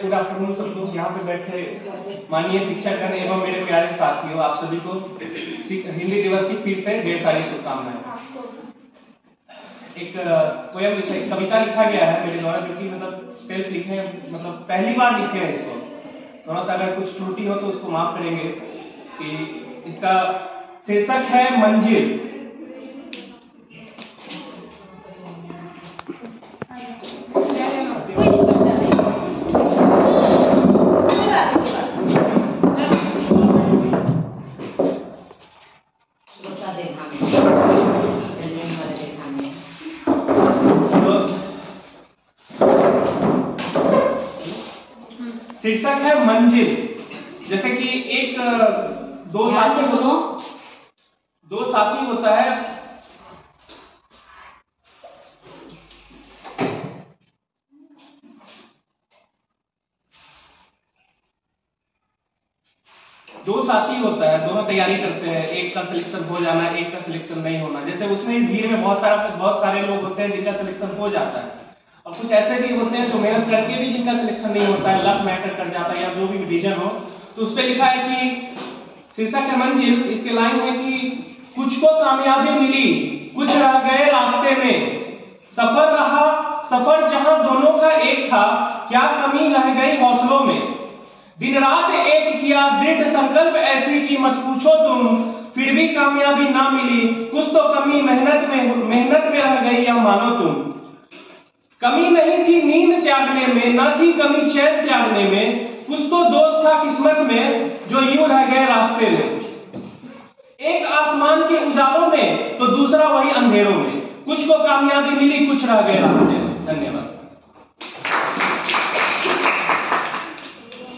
Good afternoon सब लोग यहाँ पे बैठे माननीय शिक्षकगण एवं मेरे प्यारे साथियों, आप सभी को हिंदी दिवस की फिर से ढेर सारी शुभकामनाएं। एक पोयम एक कविता लिखा गया है मेरे द्वारा, जो कि मतलब सेल्फ लिखे, मतलब पहली बार लिखे हैं इसको। थोड़ा सा अगर कुछ त्रुटि हो तो उसको माफ करेंगे। कि इसका शीर्षक है मंजिल। शीर्षक है मंजिल। जैसे कि एक दो साथी होता है। दो साथी होता है, दोनों तैयारी करते हैं, एक का सिलेक्शन हो जाना, एक का सिलेक्शन नहीं होना। जैसे उसमें भीड़ में बहुत सारे लोग होते हैं जिनका सिलेक्शन हो जाता है, और कुछ ऐसे भी होते हैं जो मेहनत करके भी जिनका सिलेक्शन नहीं होता है, लक मैटर कर जाता है या जो भी रीजन हो। तो उस पर लिखा है कि शीर्षक है मंजिल। इसके लाइन है कि कुछ को कामयाबी मिली, कुछ रह गए रास्ते में, सफर रहा सफर जहां दोनों का एक था, क्या कमी रह गई हौसलों में। दिन रात एक किया दृढ़ संकल्प ऐसी कि मत पूछो तुम, फिर भी कामयाबी ना मिली, कुछ तो कमी मेहनत में रह गई या मानो तुम। कमी नहीं थी नींद त्यागने में, न थी कमी चैन त्यागने में, कुछ तो दोष था किस्मत में जो यूं रह गए रास्ते में। एक आसमान के उजालों में तो दूसरा वही अंधेरों में, कुछ को कामयाबी मिली, कुछ रह गए रास्ते में। धन्यवाद।